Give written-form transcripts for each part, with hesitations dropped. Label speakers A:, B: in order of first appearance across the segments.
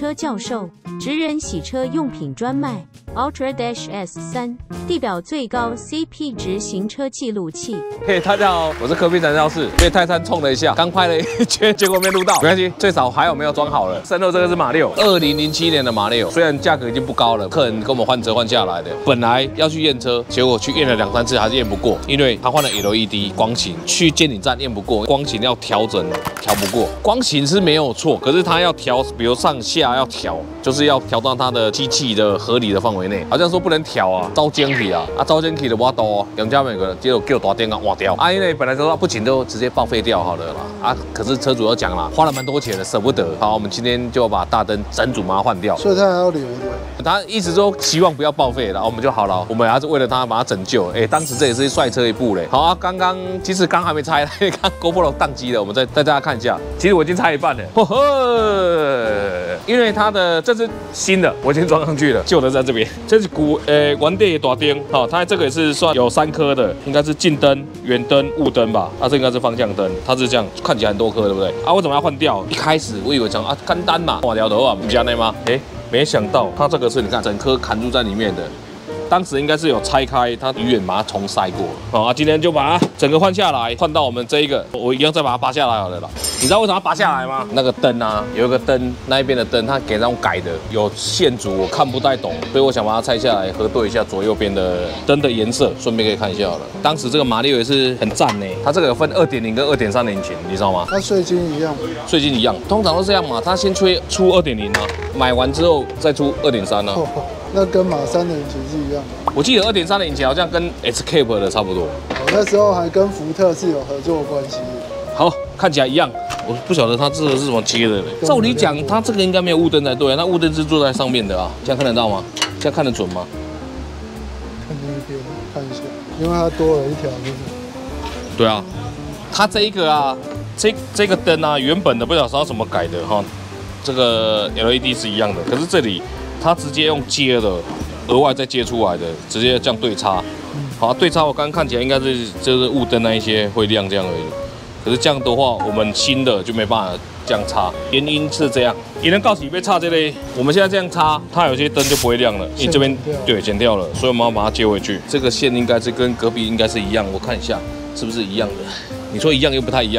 A: 车教授，职人洗车用品专卖 Ultra Dash S3，地表最高 CP 值行车记录器。
B: 嘿，大家好，我是科比展教室，被泰山冲了一下，刚拍了一圈，结果没录到，没关系，最少还有没有装好了。身后这个是马六，2007年的马六，虽然价格已经不高了，客人跟我们换车换下来的，本来要去验车，结果去验了2、3次还是验不过，因为他换了 LED 光型，去监理站验不过，光型要调整，调不过。光型是没有错，可是他要调，比如上下要调，就是要调到它的机器的合理的范围内，好像说不能调啊，招奸体啊，招奸体的我多，杨家每个结果给我大电啊挖掉，啊因为本来说不行就直接报废掉好了啦，啊可是车主要讲啦，花了蛮多钱的，舍不得，好我们今天就把大灯整组把它换掉，
C: 所以他还要留的。
B: 他一直说希望不要报废，然后我们就好了，我们还是为了他把它拯救，当时这也是帅车一部嘞。好啊，其实刚还没拆，刚 GoPro 宕机了，我们再大家看一下，其实我已经拆一半了，呵呵，因为它的这是新的，我已经装上去了，旧的在这边，这是原地的大灯，好，它这个也是算有3颗的，应该是近灯、远灯、雾灯吧，啊，这应该是方向灯，它是这样，看起来很多颗，对不对？啊，为什么要换掉？一开始我以为讲啊简单嘛，换掉的话不是那吗？没想到它这个是你看整颗砍入在里面的，当时应该是有拆开，它鱼眼把它重塞过。好啊，今天就把它整个换下来，换到我们这一个，我一样再把它拔下来好了啦。你知道为什么要拔下来吗？那个灯啊，有一个灯，那一边的灯它给那种改的，有线组我看不太懂，所以我想把它拆下来核对一下左右边的灯的颜色，顺便可以看一下好了。当时这个马力也是很赞呢，它这个有分2.0跟2.3的引擎，你知道吗？
C: 它税金一样，
B: 税金一样，通常都这样嘛，它先出2.0啊，买完之后再出2.3啊。
C: 那跟马3的引擎是一样的。
B: 我记得2.3的引擎好像跟 Escape 的差不多。
C: 我那时候还跟福特是有合作关系。
B: 好，看起来一样。我不晓得它这个是怎么接的嘞。照理讲，它这个应该没有雾灯才对啊，那雾灯是坐在上面的啊。这样看得到吗？这样看得准吗？
C: 看那边看一下，因为它多了一条，就是。
B: 对啊，它这一个啊，这个灯啊，原本的不晓得要怎么改的哈。这个 LED 是一样的，可是这里它直接用接的，额外再接出来的，直接这样对插。好，对插我刚刚看起来应该是就是雾灯那一些会亮这样而已。可是这样的话，我们新的就没办法这样插，原因是这样。也能告诉你被插这类，我们现在这样插，它有些灯就不会亮了，因为这边对剪掉了，所以我们要把它接回去。这个线应该是跟隔壁应该是一样，我看一下是不是一样的。你说一样又不太一样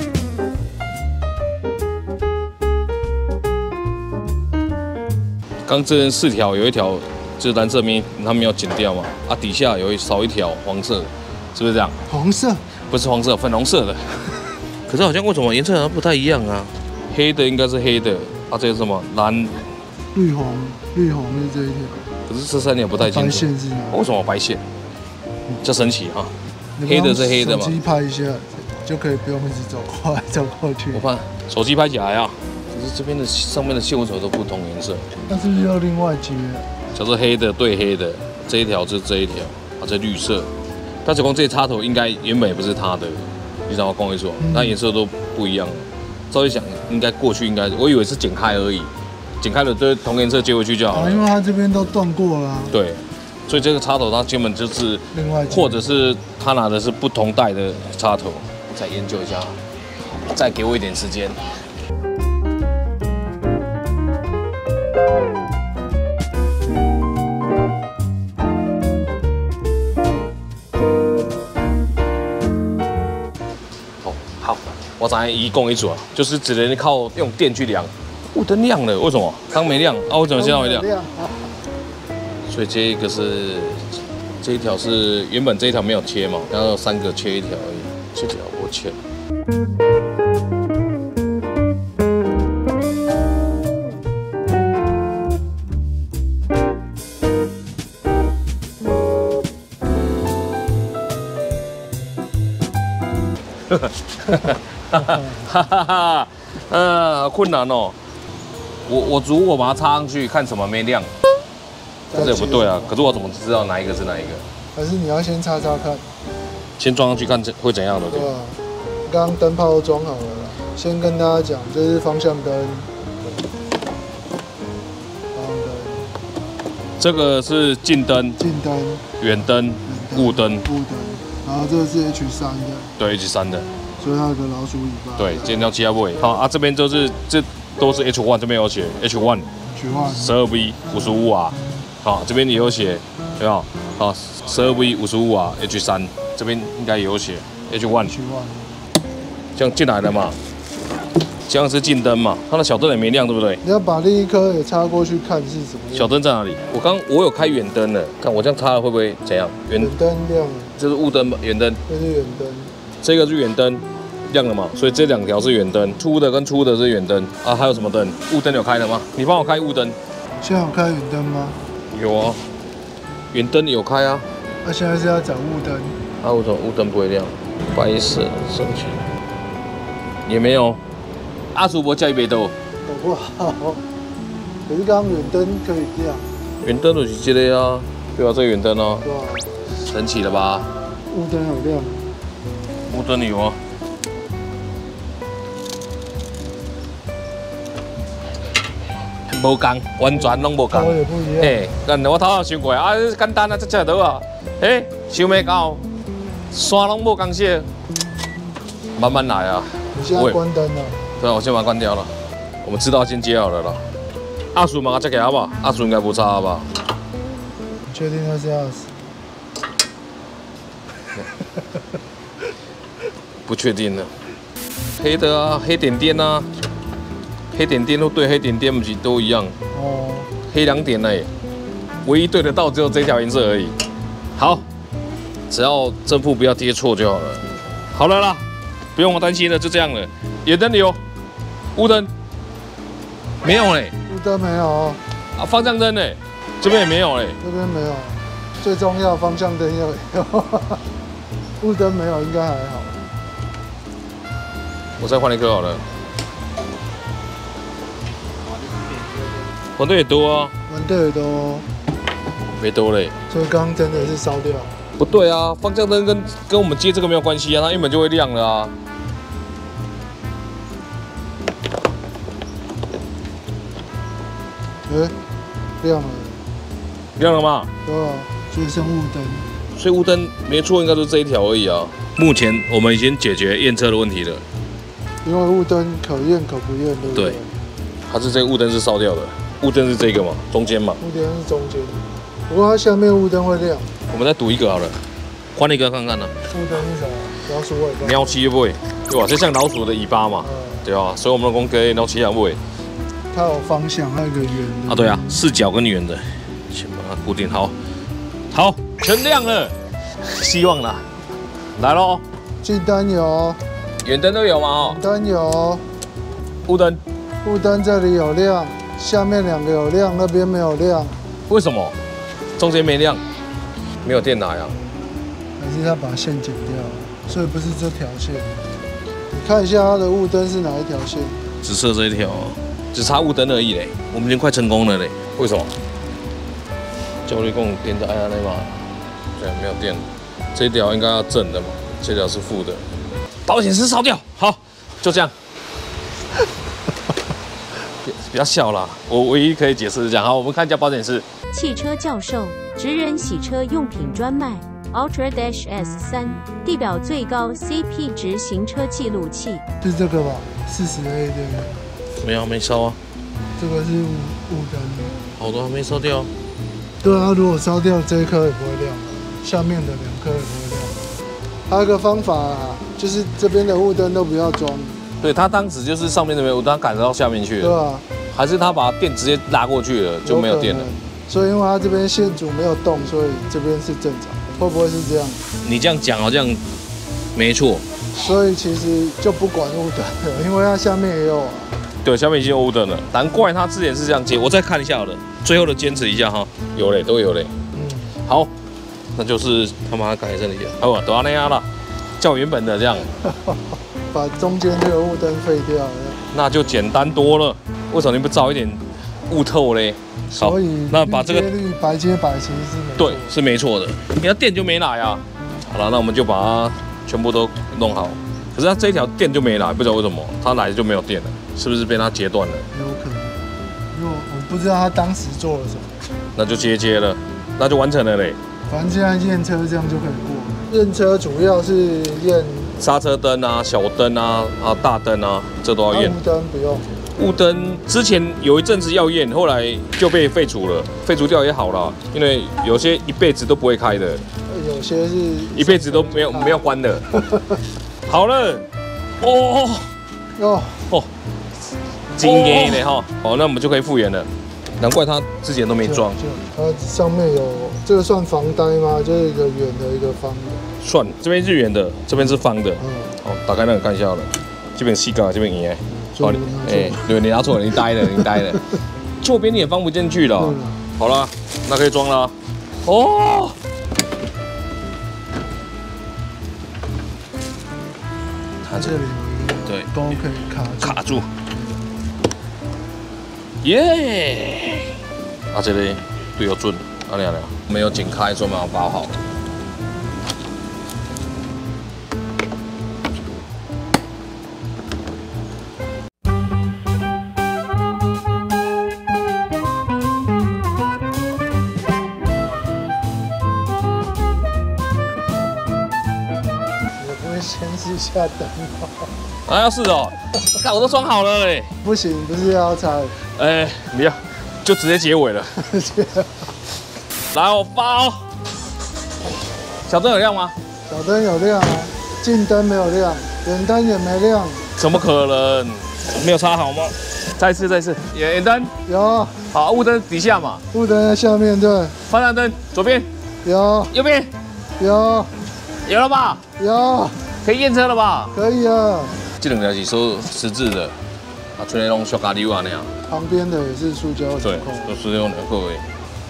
B: 刚这4条有一条就是蓝色面，它没有剪掉嘛，啊底下少一条黄色，是不是这样？
C: 黄色
B: 不是黄色，粉红色的。可是好像为什么颜色好像不太一样啊？黑的应该是黑的，啊这个是什么蓝？
C: 绿红是这一条。
B: 可是这3条不太清楚。
C: 白线是哪？
B: 为什么白线？这神奇哈！黑的是黑的嘛？
C: 手机拍一下就可以不用一直走过来走过去。
B: 我怕手机拍起来啊。可是这边的上面的线为什么都不同颜色？
C: 那是不是要另外接？
B: 假设黑的对黑的，这一条就是这一条，啊这绿色。但是光这些插头应该原本也不是它的，你知道吗？光一说，那颜色都不一样了。照理想应该过去应该，我以为是剪开而已，剪开了对同颜色接回去就好了。
C: 因为它这边都断过了。对，
B: 所以这个插头它根本就是另外，或者是他拿的是不同代的插头。再研究一下，再给我一点时间。我才一共一组啊，就是只能靠用电去量。雾灯亮了，为什么？刚没亮啊？为什么现在会亮？所以这一个是这一条是原本这一条没有切嘛，然后3个切一条而已，这条我切。困难哦。我如果把它插上去，看什么没亮，这也不对啊。可是我怎么知道哪一个是哪一个？
C: 还是你要先插看？先
B: 装上去看会怎样的？
C: 对啊，刚刚灯泡都装好了啦。先跟大家讲，这是方向灯，
B: 这个是近灯、远灯、雾灯。
C: 然后这个是 H3的。
B: 对 ，H3的。
C: 所以它有个老鼠尾巴。
B: 对，剪掉7尾。好啊，这边就是这都是 H1， 这边有写 H1， 12V 55瓦，好，这边也有写，有没有？好，12V 55瓦 H3， 这边应该也有写 H1。这样进来了嘛？这样是近灯嘛？它的小灯也没亮，对不对？
C: 你要把另一颗也插过去看是什么样。
B: 小灯在哪里？我有开远灯了，看我这样插了会不会怎样？
C: 远灯亮了，
B: 这是雾灯吧？远灯。
C: 这是远灯。
B: 这个是远灯，亮了嘛？所以这2条是远灯，粗的跟粗的是远灯啊。还有什么灯？雾灯有开了吗？你帮我开雾灯。
C: 现在有开远灯吗？
B: 有啊，远灯有开啊。
C: 那现在是要找雾灯。
B: 啊，为什么雾灯不会亮？白色升起，也没有。阿叔伯叫一杯豆。
C: 搞不好。可是刚刚远灯可以亮。
B: 远灯就是这个啊，对啊，这个远灯哦。
C: 对啊。
B: 神奇了吧？
C: 雾灯有亮。
B: 雾灯有啊。无共，完全拢无共。
C: 头也不一样。
B: 嘿，但我头下想过啊，简单啊，这吃得到啊。嘿，想袂到，山拢无共色，慢慢来啊。
C: 你现在关灯了。
B: 对啊，我先把它关掉了。我们知道先接好了啦。阿叔嘛，这个好不好？阿叔应该不差吧？
C: 你确定他是阿叔？
B: 不确定了。黑的啊，黑点点啊，黑点点都对黑点点不是都一样？哦。黑2点而已，唯一对得到只有这条颜色而已。好，只要正负不要贴错就好了。好了啦，不用我担心了，就这样了。远灯有，雾灯没有嘞。
C: 雾灯没有。
B: 啊，方向灯呢？这边也没有嘞。
C: 这边没有。最重要方向灯要有。雾灯没有，应该还好。
B: 我再换一颗好了。玩的也多啊。
C: 玩的也多。
B: 没多嘞。
C: 所以刚刚真的是烧掉。
B: 不对啊，方向灯跟我们接这个没有关系啊，它原本就会亮了啊。
C: 亮了。
B: 亮了吗？
C: 对啊，所以剩雾灯。
B: 所以雾灯没错，应该就是这一条而已啊。目前我们已经解决验车的问题了。
C: 因为雾灯可验可不验，对不对？对。
B: 它是这个雾灯是烧掉的，雾灯是这个嘛，中间嘛。
C: 雾灯是中间，不过它下面雾灯会亮。
B: 我们再赌一个好了，换一个看看呢。
C: 雾灯是什么？老鼠尾巴。
B: 鸟七尾，对吧？就像老鼠的尾巴嘛，对吧？所以我们的公给鸟七两尾。
C: 它有方向，还有一个圆的。
B: 啊，对啊，视角跟圆的，先把它固定好。好，全亮了，希望啦，来喽。
C: 近灯有，
B: 远灯都有吗？哦，
C: 远灯有，
B: 雾灯，
C: 雾灯这里有亮，下面2个有亮，那边没有亮。
B: 为什么？中间没亮，没有电来啊？
C: 还是他把线剪掉了，所以不是这条线。你看一下它的雾灯是哪一条线？
B: 紫色这一条，只差雾灯而已嘞，我们已经快成功了嘞。为什么？焦虑供电在那嘛，对，没有电，这一条应该要正的嘛，这条是负的。保险丝烧掉，好，就这样。不要笑啦，我唯一可以解释是这样。好，我们看一下保险丝。
A: 汽车教授，职人洗车用品专卖 Ultra Dash S3，地表最高 CP 值行车记录器。
C: 是这个吧？40A 对不对？
B: 没有，没烧啊。
C: 这个是雾灯。
B: 好多还没烧掉。
C: 对啊，如果烧掉这一颗也不会亮，下面的2颗也不会亮。还有一个方法啊，就是这边的雾灯都不要装。对，
B: 他当时就是上面这边雾灯赶到下面去了。
C: 对啊。还
B: 是他把电直接拉过去了，就没有电了。
C: 所以因为它这边线组没有动，所以这边是正常。会不会是这样？
B: 你这样讲好像没错。
C: 所以其实就不管雾灯了，因为它下面也有啊。
B: 对，下面已经有雾灯了，难怪他之前是这样接。我再看一下好了，最后的坚持一下哈，有嘞，都有嘞。好，那就是他把它改成了一样，好吧，都要那样了，叫原本的这样，
C: 把中间这个雾灯废掉了，
B: 那就简单多了。为什么你不早一点雾透嘞？
C: 所以那把这个白接白其实是没错，
B: 对，是没错的。你要电就没来啊。好了，那我们就把它全部都弄好。可是它这一条电就没来，不知道为什么，它来就没有电了，是不是被它截断了？
C: 有可能，因为我不知道他当时做了什么。
B: 那就接了，那就完成了嘞。
C: 反正现在验车这样就可以过。验车主要是验
B: 刹车灯啊、小灯啊、大灯啊，这都要验。
C: 雾灯不用。
B: 雾灯之前有一阵子要验，后来就被废除了，废除掉也好了，因为有些一辈子都不会开的，
C: 有些是
B: 一辈子都没有关的。好了，哦，惊艳的哈，哦，那我们就可以复原了。难怪他之前都没装。
C: 它上面有这个算防呆吗？就是一个圆的，一个方的。
B: 算，这边是圆的，这边是方的。好，打开那个看一下好了。这边细高，这边圆。哦，对，你拿错了，你呆了。右边你也放不进去了。好了，那可以装了。哦。
C: 它这里
B: 对
C: 都可以
B: 卡住。耶！啊，这里对有准，啊亮，没有紧开，专门包好。
C: 我不会先试下灯吗？
B: 啊，要是哦，看我都装好了嘞。
C: 不行，不是要拆。
B: 不要，就直接结尾了。来，我发哦。小灯有亮吗？
C: 小灯有亮啊，近灯没有亮，远灯也没亮。
B: 怎么可能？没有插好吗？再一次，远灯
C: 有。
B: 好，雾灯底下嘛。
C: 雾灯在下面，对。
B: 方向灯左边。
C: 有。
B: 右边。
C: 有
B: 了吧？
C: 有。
B: 可以验车了吧？
C: 可以啊。这
B: 两条是收实质的，啊，全拢塑胶溜啊那样。
C: 旁边的也是塑胶纽扣，
B: 对，都是用纽扣的。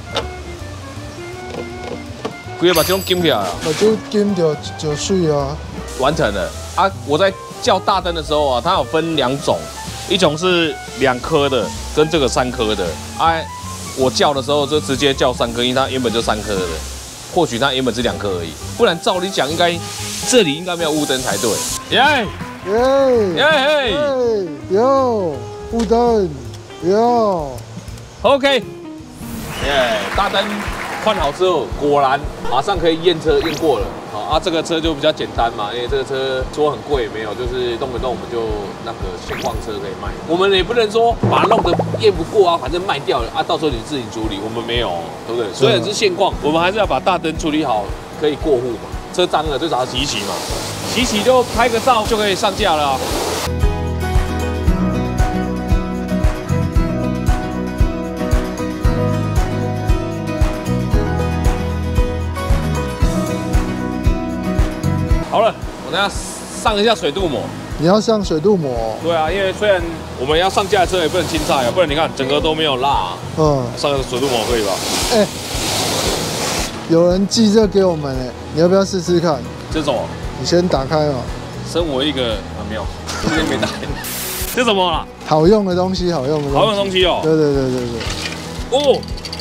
B: 规个把这种金起来啊！
C: 把这金就水啊！
B: 完成了啊！我在叫大灯的时候啊，它有分2种，一种是2颗的，跟这个3颗的。哎，我叫的时候就直接叫3颗，因为它原本就3颗的，或许它原本是2颗而已，不然照理讲应该这里应该没有雾灯才对。耶！
C: 有雾灯，有
B: ，OK， 耶，大灯换好之后，果然马上可以验车，验过了。好啊，这个车就比较简单嘛，因为这个车说很贵没有，就是动不动我们就那个现况车可以卖。我们也不能说把它弄得验不过啊，反正卖掉了啊，到时候你自己处理，我们没有，对不对？虽然是现况，我们还是要把大灯处理好，可以过户嘛。车脏了最少要洗一洗嘛，洗洗就拍个照就可以上架了啊。好了，我等下上一下水镀膜。
C: 你要上水镀膜？
B: 对啊，因为虽然我们要上架的车也不能清菜啊，不然你看整个都没有蜡。上个水镀膜可以吧？
C: 有人寄这给我们你要不要试试看？
B: 这是什么？
C: 你先打开嘛。
B: 身为一个没有，今天没打开。这什么啦？
C: 好用的东西，好用的东西哦。对。
B: 哦，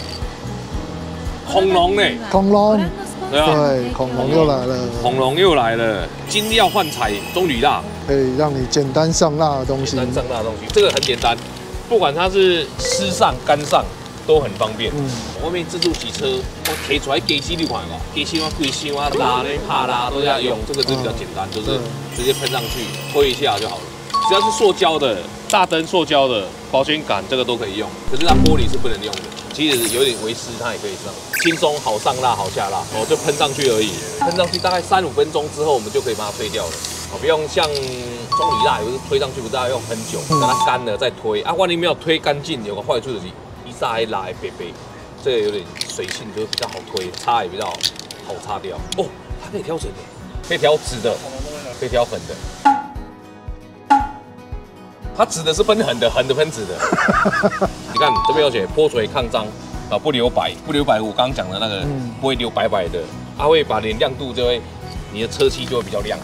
B: 恐龙呢？
C: 恐龙。
B: 对，
C: 恐龙又来了。
B: 恐龙又来了，金料换彩棕榈蜡，
C: 可以让你简单上蜡的东西。
B: 这个很简单，不管它是湿上、干上。都很方便。外面自助洗车，我提出来机器你看嘛，机器我贵箱啊拉嘞、帕拉都要用，这个就比较简单，就是直接喷上去，推一下就好了。只要是塑胶的，大灯塑胶的，保险杆这个都可以用，可是它玻璃是不能用的。其实有点微湿，它也可以上，轻松好上蜡好下蜡，就喷上去而已。喷上去大概3-5分钟之后，我们就可以把它退掉了。不用像棕榈蜡，有时推上去不知道要用很久，等它干了再推啊。万一没有推干净，有个坏处就是。炸还拉还白白，这个有点水性，就比较好推，擦也比较好擦掉。哦，它可以挑粉的，可以挑直的，可以挑粉的。它直的是喷狠的，狠的喷直的。你看这边有写脱垂抗脏啊，不留白，不留白。我刚刚讲的那个不会留白白的，它会把脸亮度就会，你的车漆就会比较亮。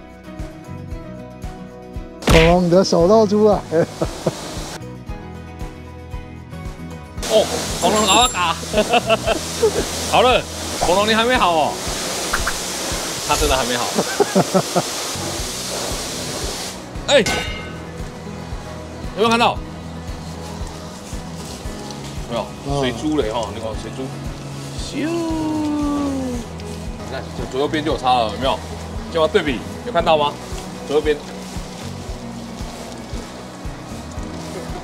C: 恐龙，你的手露出来。
B: 哦，恐龙好嘎，好了，恐龙你还没好哦，他真的还没好。哎，有没有看到？没有，水珠嘞哈，那个水珠，咻，你看左右边就有差了，有没有？就要对比，有看到吗？左右边。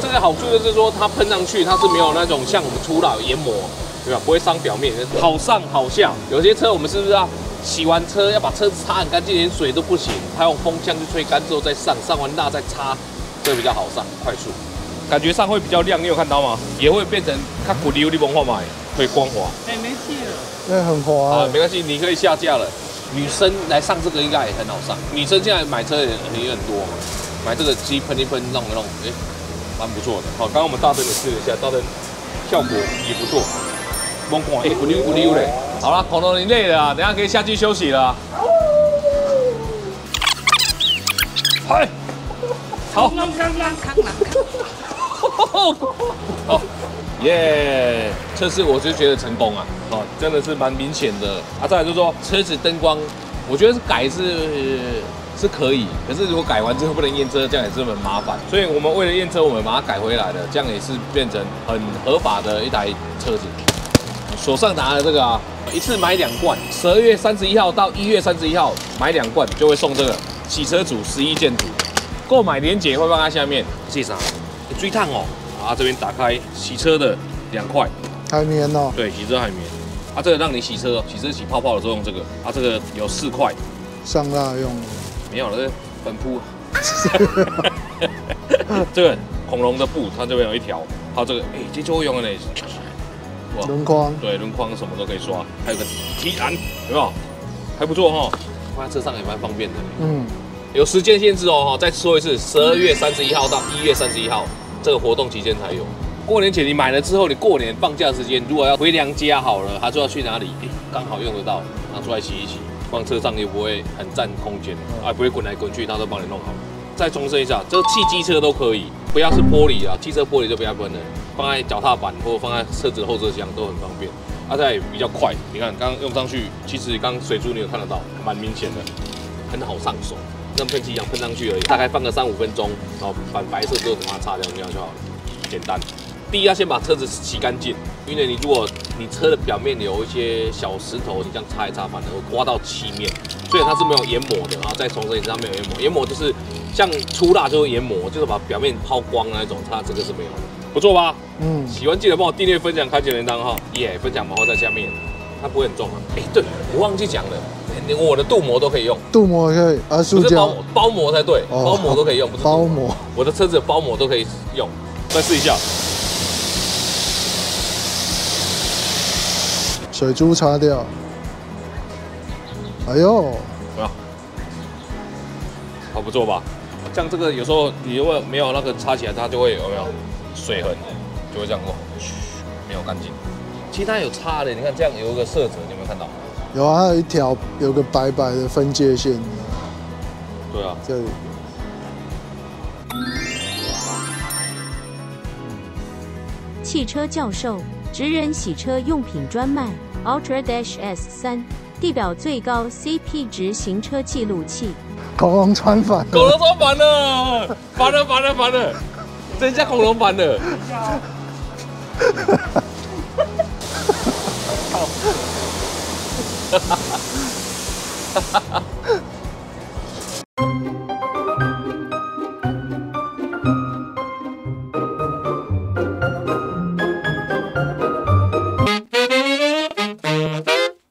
B: 这个好处就是说，它喷上去它是没有那种像我们初老研磨，对吧？不会伤表面，好上好下。有些车我们是不是要洗完车要把车子擦很干净，连水都不行，它用风箱去吹干之后再上，上完蜡再擦，这个比较好上，快速。感觉上会比较亮，你有看到吗？也会变成它骨溜的文化嘛，会光滑。
D: 哎，没气了。
C: 那很滑
B: 啊，没关系，你可以下架了。女生来上这个应该也很好上，女生现在买车也很多嘛，买这个机喷一喷弄一弄，哎，蛮不错的。好，刚刚我们大灯也试了一下，大灯效果也不错，光光哎，不溜不溜嘞。好了，恐龙你累了啊，等一下可以下去休息了。嗨，好。好，耶！测试我就觉得成功啊，哦，真的是蛮明显的啊。再来就是说车子灯光，我觉得是改是可以，可是如果改完之后不能验车，这样也是很麻烦。所以我们为了验车，我们把它改回来了，这样也是变成很合法的一台车子。手上拿的这个啊，一次买2罐，12月31号到1月31号买2罐就会送这个洗车组11件组，购买链接会放在下面。谢啥？追烫哦。啊，这边打开洗车的2块
C: 海绵哦。
B: 对，洗车海绵。啊，这个让你洗车起泡泡的时候用这个。啊，这个有4块。
C: 上蜡用的。
B: 没有了，这粉扑。这个恐龙的布，它这边有1条。还有这个，哎，这就会用的呢。
C: 轮框。对，
B: 轮框什么都可以刷。还有个提篮，有没有？还不错哈。放在车上也蛮方便的。嗯。有时间限制哦，再说一次，12月31号到1月31号。这个活动期间才有。过年前你买了之后，你过年放假时间，如果要回娘家好了，他就要去哪里？刚好用得到，拿出来洗一洗，放车上又不会很占空间，啊，不会滚来滚去，他都帮你弄好了。再重申一下，这汽机车都可以，不要是玻璃啊，汽车玻璃就不要喷了，放在脚踏板或者放在车子的后车厢都很方便。啊，再比较快，你看刚刚用上去，其实刚水珠你有看得到，蛮明显的，很好上手。跟喷漆一样喷上去而已，大概放个3-5分钟，然后把白色之后把它擦掉，这样就好了，简单。第一要先把车子洗干净，因为如果你车的表面有一些小石头，你这样擦一擦，反而会刮到漆面，所以它是没有研磨的。然后再重申一次，它没有研磨，研磨就是像出蜡就会研磨，就是把表面抛光那一种，它这个是没有的，不错吧？嗯，喜欢记得帮我订阅、分享、开启铃铛哈，耶，分享毛会在下面，它不会很重啊。哎，对我忘记讲了。我的镀膜都可以用，镀膜可以，塑胶包膜才对，包膜都可以用，不是包膜。我的车子的包膜都可以用，再试一下。水珠擦掉。哎呦，怎么样？好不错吧？像这个有时候你如果没有那个擦起来，它就会有没有水痕，就会这样过，没有干净。其实它有擦的，你看这样有一个色泽，你有没有看到？有啊，还有一条有个白白的分界线。对啊，这里。
A: 汽车教授，职人洗车用品专卖 Ultra Dash S3，地表最高 CP 值行车记录器。恐龙穿反了，恐龙穿反了，反了，这下恐龙反了。哈哈哈哈哈！